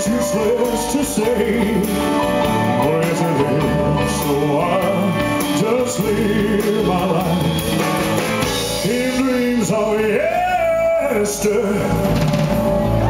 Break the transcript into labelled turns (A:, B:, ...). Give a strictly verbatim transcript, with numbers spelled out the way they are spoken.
A: it's useless to say where to live, so I'll just live my life in dreams of yesterday.